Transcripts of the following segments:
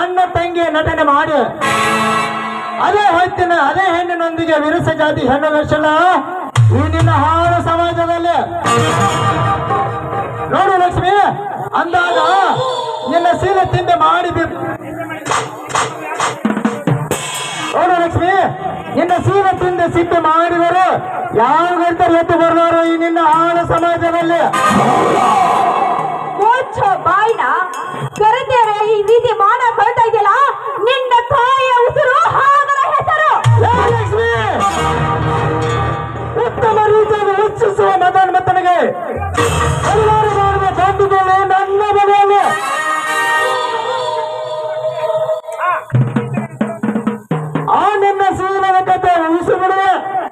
ಅಣ್ಣ ತಂಗಿ ನಟನೆ ಮಾಡಿ ಅದೇ ಹೊತ್ತಿನ ಅದೇ ಹೆಣ್ಣಿನೊಂದಿಗೆ ವಿರಸ ಜಾತಿ ಹೆಣ್ಣು ವೇಷನ ಈ ನಿನ್ನ ಹಾಳು ಸಮಾಜದಲ್ಲಿ ನೋಡು ಲಕ್ಷ್ಮಿ. ಅಂದಾಗ ನಿನ್ನ ಸೀಲ ತಿಂದೆ ಮಾಡಿ ನೋಡು ಲಕ್ಷ್ಮಿ, ನಿನ್ನ ಸೀಲ ತಿಂದೆ ಸಿಟ್ಟು ಮಾಡಿದರು ಯಾವ ಗಂಟೆ ಎದ್ದು ಬರೋರು ಈ ನಿನ್ನ ಹಾಳು ಸಮಾಜದಲ್ಲಿ. ಬಾಯ್ನ ಕರೆದೇರೆ ಈ ರೀತಿ ಮಾನ ಕೊಳ್ತಾ ಇದೆಯಲ್ಲ, ನಿನ್ನ ತಾಯಿಯ ಉಸಿರು ಹಾಗರ ಹೆಸರು. ಲಕ್ಷ್ಮಿ, ಉತ್ತಮ ರೀತಿಯಲ್ಲಿ ಹೆಚ್ಚಿಸುವ ಮತನಿಗೆ ಹಲವಾರು ಮಾಡುವ ಬಂಧುಗಳು ನನ್ನ ಬಗೆಯಲ್ಲಿ ಆ ನಿನ್ನ ಸೀಲದ ಕಥೆ ಉಳಿಸಿಬಿಡುವೆ.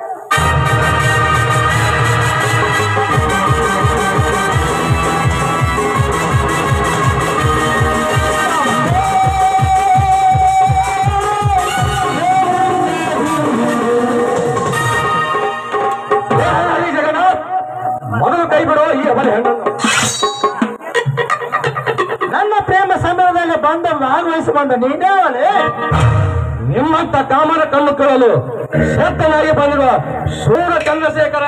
ಮೊದಲು ಕೈ ಬಿಡೋ ಈ ಅವರ ಹೆಣ್ಣನ್ನು. ನನ್ನ ಪ್ರೇಮ ಸಮಯದಲ್ಲಿ ಬಂದ ಭಾಗವಹಿಸಿಕೊಂಡ ನೀನೇವಲೇ ನಿಮ್ಮಂತ ಕಾಮನ ಕಣ್ಣು ಕೇಳಲು ಶ್ರದ್ಧನಾಗಿ ಬಂದಿರುವ ಸೂರ ಚಂದ್ರಶೇಖರ.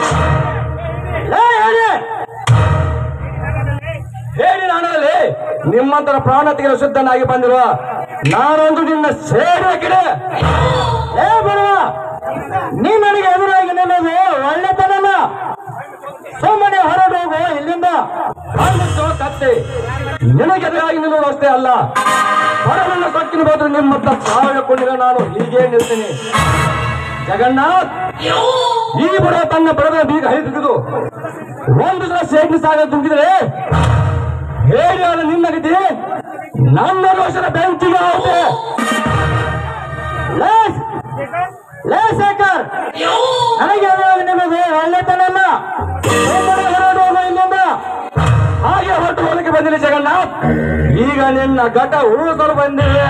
ಹೇಳಿ ನಾನಲ್ಲಿ ನಿಮ್ಮಂತರ ಪ್ರಾಣ ತೆಗೆಯಲು ಶುದ್ಧನಾಗಿ ಬಂದಿರುವ ನಾನೊಂದು ನಿನ್ನ ಸೇವೆ ಕಿಡೆ. ಬರುವ ನೀ ನನಗೆ ಎದುರಾಗಿ ನಿಲ್ಲೋದು ಒಳ್ಳೆತನಲ್ಲ. ಸುಮ್ಮನೆ ಹೊರಡೋಗು ಇಲ್ಲಿಂದ. ಕತ್ತೆ ನಿನಗೆದುರಾಗಿ ನಿಲ್ಲುವುದು ಅಷ್ಟೇ ಅಲ್ಲ, ಹೊರಗನ್ನ ಕೊಟ್ಟಿನ ಹೋದ್ರೆ ನಿಮ್ಮತ್ತ ಸಾವಿರಕೊಂಡಿರೋ ನಾನು ಹೀಗೆ ನಿಲ್ತೀನಿ. ಜಗನ್ನಾಥ್ ಈ ಬಡ ತನ್ನ ಬಡದ ಬೀಗ ಹಿಡಿದು ಒಂದು ಸಲ ಸೇಡ್ನಿ ಸಾಗ ತುಂಬಿದ್ರೆ ಹೇಳಿ ಅಲ್ಲ ನಿನ್ನ ಗತಿ ನನ್ನ ರೋಷದ ಬೆಂಕಿಗೆ ಆಗುತ್ತೆ. ಶೇಖರ್, ನನಗೆ ಎದುರಾಗಿ ನಿಲ್ಲೋದು ಒಳ್ಳೆತನಲ್ಲ. ಹೊರಡೋದು ಇಲ್ಲಿಂದ. ಹಾಗೆ ಹೊರಟು ಹೋಲಿಕೆ ಬಂದಿಲ್ಲ ಜಗನ್ನಾಥ್. ಈಗ ನಿನ್ನ ಘಟ ಉಳಿಸಲು ಬಂದಿದೆ.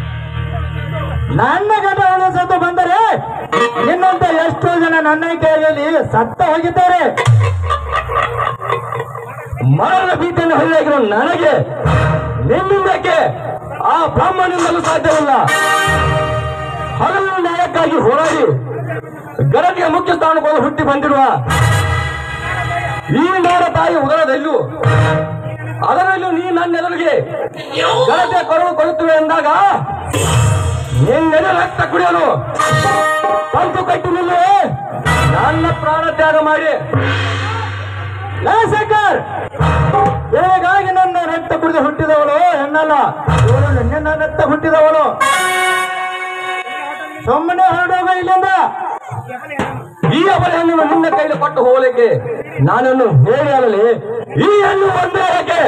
ನನ್ನ ಘಟ ಉಳಿಸಲು ಬಂದರೆ ನಿನ್ನಂತ ಎಷ್ಟೋ ಜನ ನನ್ನ ಕೈಯಲ್ಲಿ ಸತ್ತ ಹೋಗಿದ್ದಾರೆ. ಮರಣದ ಭೀತಿಯನ್ನು ಹೊರಗಿರೋ ನನಗೆ ನಿನ್ನಿಂದಕ್ಕೆ ಆ ಬ್ರಹ್ಮನಿಂದಲೂ ಸಾಧ್ಯವಿಲ್ಲ. ಹಲವು ನ್ಯಾಯಕ್ಕಾಗಿ ಹೋರಾಡಿ ಗರಟಿಯ ಮುಖ್ಯ ಸ್ಥಾನಕ್ಕೆ ಹುಟ್ಟಿ ಬಂದಿರುವ ಈ ನಾಡ ತಾಯಿ ಉದರದಲ್ಲೂ ಅದರಲ್ಲೂ ನೀ ನನ್ನೆದುರಿಗೆ ಗರಟೆ ಕೊಡುತ್ತವೆ ಎಂದಾಗ ನಿನ್ನೆದೆ ರಕ್ತ ಕುಡಿಯಲು ತಂತು ಕಟ್ಟಿ ನಿಲ್ಲುವೆ ನನ್ನ ಪ್ರಾಣ ತ್ಯಾಗ ಮಾಡಿ. ಶೇಖರ್, ಹೇಗಾಗಿ ನನ್ನ ರಕ್ತ ಕುಡಿದು ಹುಟ್ಟಿದವಳು ಹೆಣ್ಣಲ್ಲ, ನಿನ್ನ ರಕ್ತ ಹುಟ್ಟಿದವಳು. ಸುಮ್ಮನೆ ಹೊರಡೋಗ ಇಲ್ಲಿಂದ. ಈ ಅಬಲೆಯನ್ನು ನಿನ್ನ ಕೈಲಿ ಕೊಟ್ಟು ಹೋಗಲಿಕ್ಕೆ ನಾನನ್ನು ಹೇಳಿ ಅಲ್ಲಲಿ ಈ ಹೆಣ್ಣು ಒಂದೇ ಯಾಕೆ?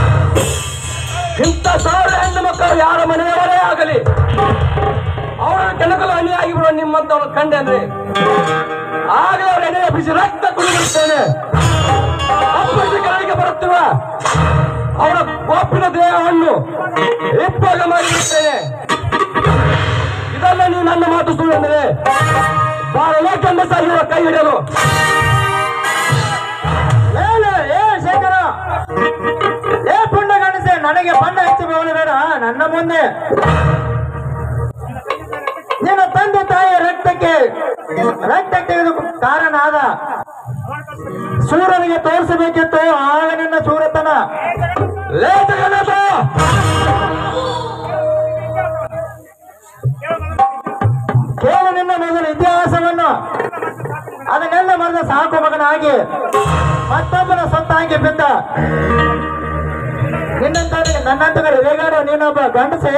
ಇಂಥ ಸಾವಿರ ಹೆಣ್ಣು ಮಕ್ಕಳು ಯಾರ ಮನೆಯವರೇ ಆಗಲಿ ಅವರನ್ನು ಕೆಣಕಲು ಅಣಿಯಾಗಿ ಬಿಡುವ ನಿಮ್ಮಂತವ್ರ ಕಂಡೆ ಅಂದ್ರೆ ಆಗಲೇ ಅವರ ಎಣ್ಣೆ ಬಿಸಿ ರಕ್ತ ಕುಡಿದಿರುತ್ತೇನೆ. ಅಪ್ಪಳಿಸಿ ಕೆಳಗೆ ಬರುತ್ತಿರುವ ಅವರ ಕೋಪಿನ ದೇಹವನ್ನು ಇಪ್ಪಾಗ ಮಾಡಿರುತ್ತೇನೆ. ಇದೆಲ್ಲ ನೀವು ನನ್ನ ಮಾತು ಸುಳ್ಳು ಅಂದರೆ ಬಾರಲೇ ಗಂಡಸಾಗಿರುವ ಕೈ ಹಿಡಿಯಲು. ಶೇಖರ, ಪುಣ್ಯ ಗಂಡಸೆ, ನನಗೆ ಬಣ್ಣ ಹೆಚ್ಚು ಬೇಡ ನನ್ನ ಮುಂದೆ. ನಿನ್ನ ತಂದೆ ತಾಯಿಯ ರಕ್ತಕ್ಕೆ ಕಾರಣ ಆದ ಸೂರನಿಗೆ ತೋರಿಸಬೇಕಿತ್ತು ಆಗ ನಿನ್ನ ಸೂರತನ. ಕೇಳು ನಿನ್ನ ಮೊದಲ ಇತಿಹಾಸವನ್ನು. ಅದನ್ನೆಲ್ಲ ಮರೆದ ಸಾಕು ಮಗನಾಗಿ ಮತ್ತೊಬ್ಬನ ಸೊತ್ತಾಗಿ ಬಿದ್ದ ನನ್ನಂತಗಡೆ ರೇಗಾಡೋ ನೀನೊಬ್ಬ ಗಂಡಸೆ.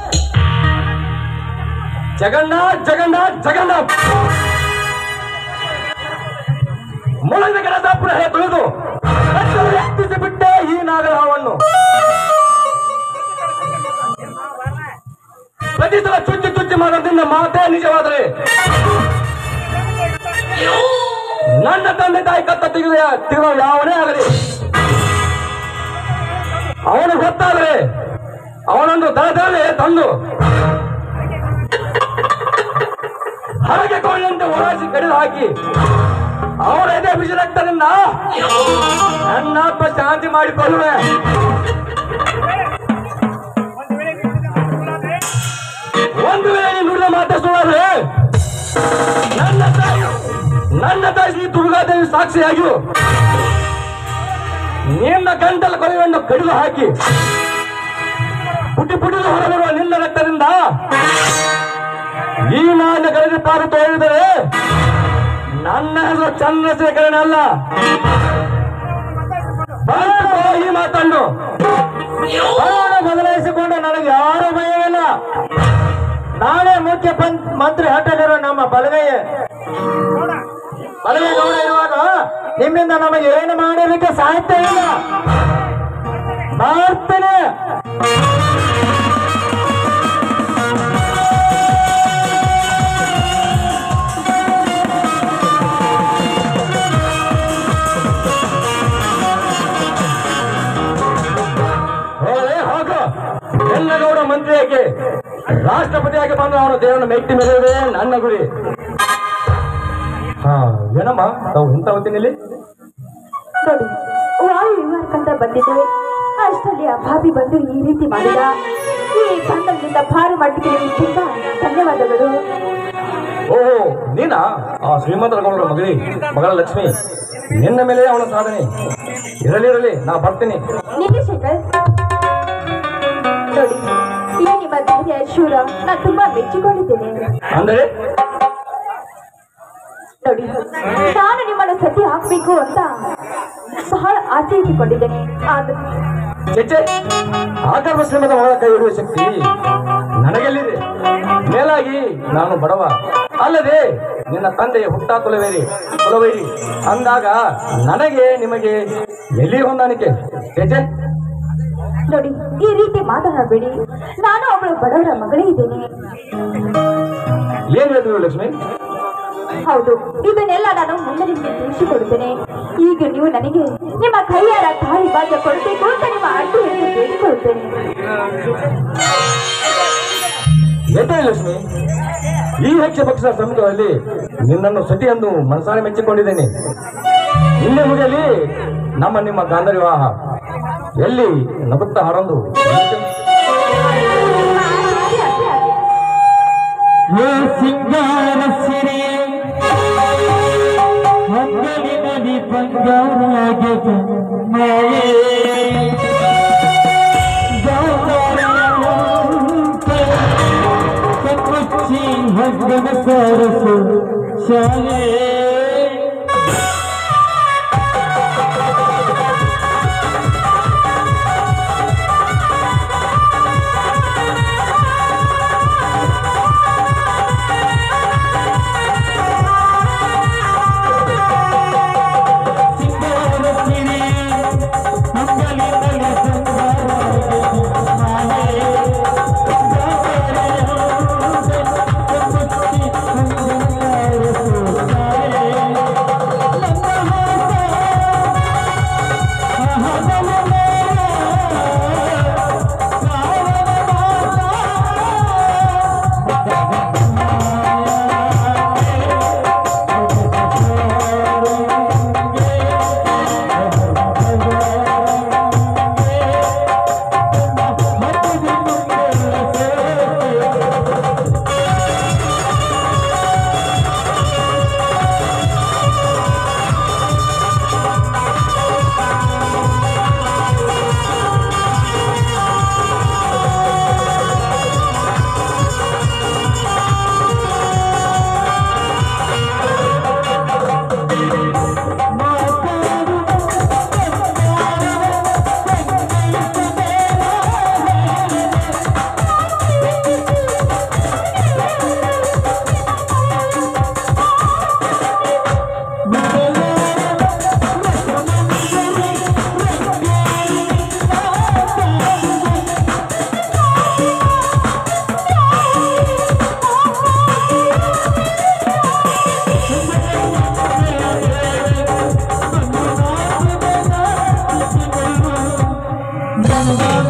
ಜಗನ್ನಾಥ್ ಜಗನ್ನಾಥ್ ಜಗನ್ನಾಥ್ ಮುಳದ ಗಿಡದ ಪುನಃ ತುಳಿದು ಎತ್ತಿಸಿ ಬಿಟ್ಟೆ ಈ ನಾಗರಹಾವನ್ನು. ಪ್ರತಿ ಸಲ ಚುಚ್ಚಿ ಚುಚ್ಚಿ ಮಾಡೋದ್ರಿಂದ ಮಾತೇ ನಿಜವಾದರೆ ನನ್ನ ತಂದೆ ತಾಯಿ ಕತ್ತ ತೆಗೆದು ಯಾವನೇ ಆಗಲಿ ಅವನು ಗೊತ್ತಾದ್ರೆ ಅವನೊಂದು ದಳದಲ್ಲಿ ತಂದು ಹರಗೆ ಕೊಳ್ಳಂತೆ ಓಡಾಡಿಸಿ ಕಡಿದು ಹಾಕಿ ಅವರ ಎದೆ ಬಿಸಿ ರಕ್ತದಿಂದ ನನ್ನ ಆತ್ಮ ಶಾಂತಿ ಮಾಡಿಕೊಳ್ಳುವೆ. ನನ್ನ ತಾಯಿ ದುರ್ಗಾದೇವಿ ಸಾಕ್ಷಿಯಾಗಿ ನಿನ್ನ ಗಂಟಲ ಕೊಲೆಯನ್ನು ಕಡಿದು ಹಾಕಿ ಪುಟಿ ಪುಟಿದು ಹೊರಬರುವ ನಿನ್ನ ರಕ್ತದಿಂದ ಈ ನಾನು ಕಳೆದ ಪಾರು ತೋರಿದರೆ ನನ್ನ ಹೆಸರು ಚಂದ್ರಶೇಖರನ ಅಲ್ಲ. ಈ ಮಾತನ್ನು ಬದಲಾಯಿಸಿಕೊಂಡು ನನಗೆ ಯಾರು ಭಯವಿಲ್ಲ. ನಾನೇ ಮುಖ್ಯ ಮಂತ್ರಿ ಹಟ್ಟಲಿರೋ ನಮ್ಮ ಬಲಗೈಯ ಗೌಡ ಇರುವಾಗ ನಿಮ್ಮಿಂದ ನಮಗೆ ಏನು ಮಾಡಲಿಕ್ಕೆ ಸಾಧ್ಯ ಇಲ್ಲ. ಮಾಡ್ತೇನೆ. ಗೌಡ ಮಂತ್ರಿಯಾಗಿ ರಾಷ್ಟ್ರಪತಿಯಾಗಿ ಬಂದು ಅವನ ದೇವರನ್ನು ಮೆಟ್ಟಿ ಮೆರೆಯುವುದೇ ನನ್ನ ಗುರಿ. ಏನಮ್ಮ ತಾವು ಇಂಥ ಹೊತ್ತಿನಲ್ಲಿ ನೋಡಿ, ವಾಯು ವಿಮಾನಕ್ಕಂತ ಬಂದಿದ್ದೇವೆ. ಅಷ್ಟರಲ್ಲಿ ಆ ಭಾಬಿ ಬಂದು ಈ ರೀತಿ ಮಾಡಿದ. ಈ ಬಂಧನದಿಂದ ಭಾರಿ ಮಾಡಿದ್ರೆ ತುಂಬಾ ಧನ್ಯವಾದಗಳು. ಓಹೋ, ನೀನಾ ಆ ಶ್ರೀಮಂತರ ಗೌಡರ ಮಗಳ ಲಕ್ಷ್ಮಿ. ನಿನ್ನ ಮೇಲೆ ಅವನ ಸಾಧನೆ ಇರಲಿರಲಿ, ನಾ ಬರ್ತೀನಿ. ಶೇಖರ್, ನೋಡಿ, ಈ ನಿಮ್ಮ ಧೈರ್ಯ ಶೂರ ನಾ ತುಂಬಾ ಮೆಚ್ಚಿಕೊಂಡಿದ್ದೇನೆ. ಅಂದರೆ ನೋಡಿ, ನಾನು ನಿಮ್ಮನ್ನು ಸತಿ ಹಾಕಬೇಕು ಅಂತ ಬಹಳ ಆಸೆ ಇಟ್ಟುಕೊಂಡಿದ್ದೇನೆ. ಆಕರ್ಮ ಶ್ರೀಮಂತ ಮಗಳ ಕೈ ಹಿಡುವ ಶಕ್ತಿ ನನಗೆಲ್ಲಿದೆ? ಮೇಲಾಗಿ ನಾನು ಬಡವ ಅಲ್ಲದೆ ನಿನ್ನ ತಂದೆಯ ಹುಟ್ಟ ಕುಲವೈರಿ ಅಂದಾಗ ನನಗೆ ನಿಮಗೆ ಎಲ್ಲಿ ಹೊಂದಾಣಿಕೆ? ನೋಡಿ, ಈ ರೀತಿ ಮಾತನಾಡಬೇಡಿ. ನಾನು ಅವಳು ಬಡವರ ಮಗಳೇ ಇದ್ದೇನೆ. ಏನ್ ಹೇಳಿದ್ರು ಲಕ್ಷ್ಮಿ? ಹೌದು, ಇದನ್ನೆಲ್ಲ ನಾನು ಮುಂದೆ ನಿಮಗೆ ತಿಳಿಸಿಕೊಡುತ್ತೇನೆ. ಈಗ ನೀವು ನನಗೆ ನಿಮ್ಮ ಕೈಯಾರ ತಾಯಿ ಭಾಗ್ಯ ಕೊಡಬೇಕು ಅಂತ ನಿಮ್ಮ ಅಡ್ಡಿಯನ್ನು ಬೇಡಿಕೊಳ್ಳುತ್ತೇನೆ. ಲಕ್ಷ್ಮಿ, ಈ ಹೆಚ್ಚ ಪಕ್ಷ ಸಮಿತಿಯಲ್ಲಿ ನಿನ್ನನ್ನು ಸತಿ ಎಂದು ಮನಸಾರೆ ಮೆಚ್ಚಿಕೊಂಡಿದ್ದೇನೆ. ನಿನ್ನೆ ಮುಗಿಯಲಿ ನಿಮ್ಮ ಗಾಂಧರ್ಯ ವಿವಾಹ ಎಲ್ಲಿ ನಗುತ್ತಾ ಹಾಡೊಂದು ಸಿಂಗಾರ ಸಿರಿ ಮಕ್ಕಳಿನಲ್ಲಿ ಬಂಗಾರಾಗೆ ಕಚ್ಚಿ ಹಗ್ಗನ ಸಾರಸು ಶಾಲೆ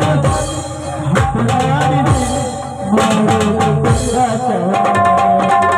Thank you.